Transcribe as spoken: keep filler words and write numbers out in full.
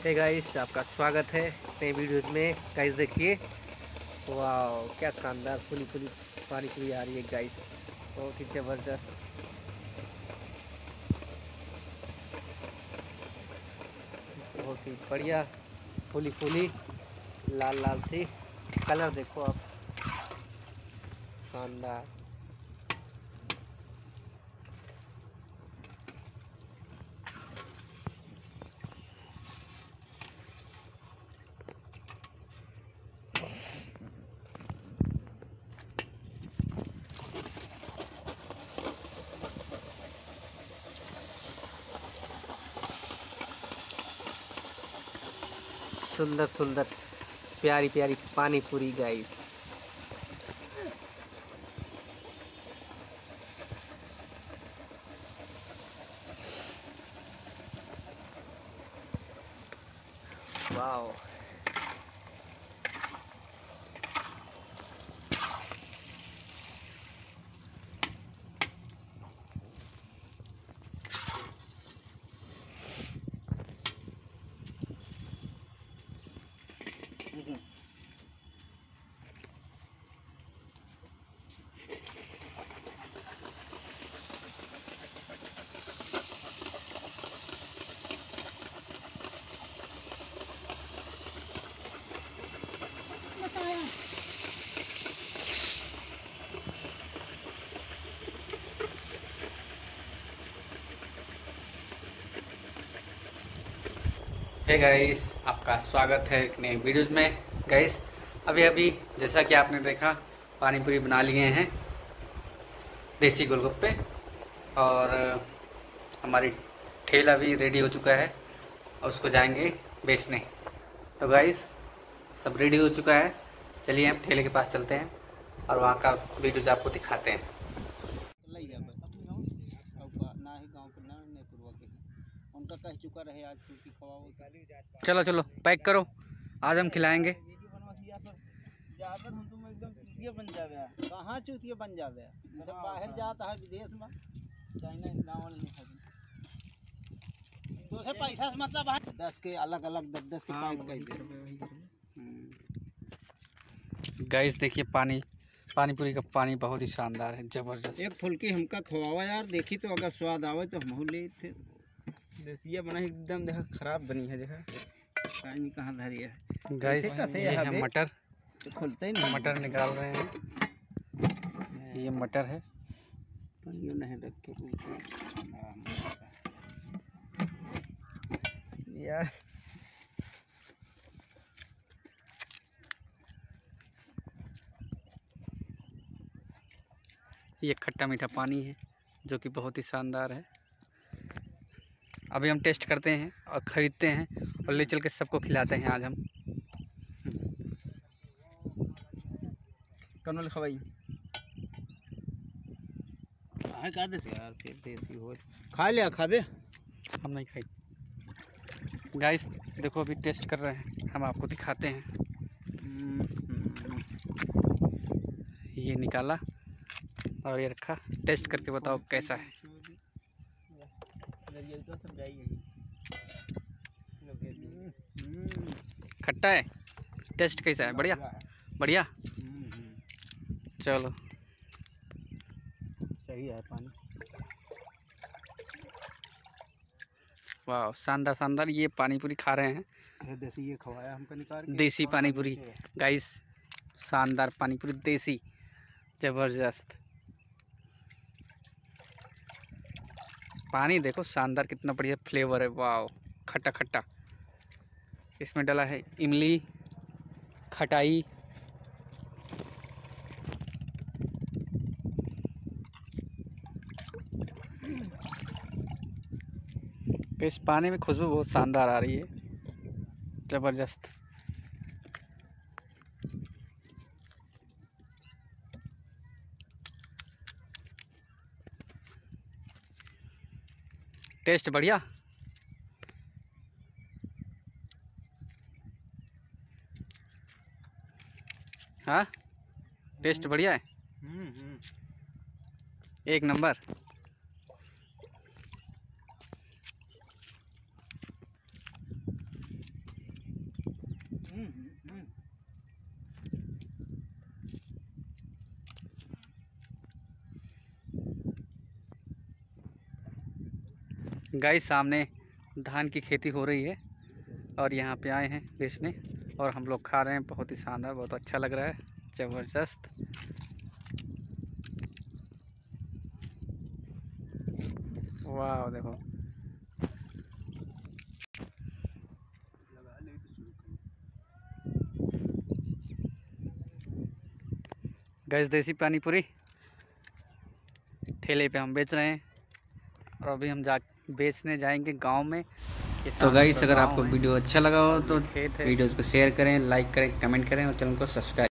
Hey guys, आपका स्वागत है नए वीडियोज में। गाइस देखिए, वाह क्या शानदार फुली फुली पानी पूरी आ रही है गाइस, बहुत ही ज़बरदस्त। बहुत ही बढ़िया फुली फुली लाल लाल सी, कलर देखो आप, शानदार। सुंदर सुंदर प्यारी प्यारी पानी पूरी गाइस। वाओ, हे गाइस, आपका स्वागत है एक नए वीडियोज में। गाइस अभी अभी जैसा कि आपने देखा, पानी पूरी बना लिए हैं देसी गोलगप्पे, और हमारी ठेला भी रेडी हो चुका है और उसको जाएंगे बेचने। तो गाइस सब रेडी हो चुका है, चलिए हम ठेले के पास चलते हैं और वहाँ का वीडियोज आपको दिखाते हैं। उनका कह चुका रहे आज क्योंकि खवाओ। चलो चलो पैक करो, आज हम खिलाएंगे। हम तुम एकदम चूतिया बन जावे। कहाँ चूतिया बन जावे? जब बाहर जाता है विदेश में, चाइना गाँव नहीं खाते तो से पैसा से मतलब है। दस के अलग अलग दस दस के पैक कर दे। गाइस देखिए, पानी पानी पूरी का पानी बहुत ही शानदार है, जबरदस्त। एक फुल्की हमका खवावा यार, देखी तो अगर स्वाद आवे तो हम ले थे। देसिया बना एकदम, देखा खराब बनी है, देखा पानी कहाँ धरी है। गाइस ये है मटर, तो खुलते ही नहीं। मटर निकाल रहे हैं, ये मटर है। पानी नहीं रख के यार, ये खट्टा मीठा पानी है जो कि बहुत ही शानदार है। अभी हम टेस्ट करते हैं और ख़रीदते हैं और ले चल के सबको खिलाते हैं आज हम। कनोल खवाई है का देसी यार, फिर देसी हो खा लिया। खाबे हम नहीं खाई। गाइस देखो, अभी टेस्ट कर रहे हैं, हम आपको दिखाते हैं। ये निकाला और ये रखा, टेस्ट करके बताओ कैसा है। खट्टा है, टेस्ट कैसा है? बढ़िया बढ़िया, चलो सही है पानी। वाह, शानदार शानदार। ये पानी पूरी खा रहे हैं, देसी ये खवाया हमको निकाल के। देसी पानी पूरी गाइस, शानदार पानी पूरी देसी, जबरदस्त। पानी देखो शानदार, कितना बढ़िया फ्लेवर है। वाह, खट्टा खट्टा, इसमें डाला है इमली, खटाई, इस पानी में खुशबू बहुत शानदार आ रही है, जबरदस्त। टेस्ट बढ़िया। हाँ, टेस्ट बढ़िया है, एक नंबर। गाइस सामने धान की खेती हो रही है और यहाँ पे आए हैं बेचने और हम लोग खा रहे हैं। बहुत ही शानदार, बहुत अच्छा लग रहा है, ज़बरदस्त। वाह देखो, गाइस देसी पानी पूरी ठेले पे हम बेच रहे हैं और अभी हम जा बेचने जाएंगे गांव में। तो गाइस अगर आपको वीडियो अच्छा लगा हो तो वीडियोस को शेयर करें, लाइक करें, कमेंट करें और चैनल को सब्सक्राइब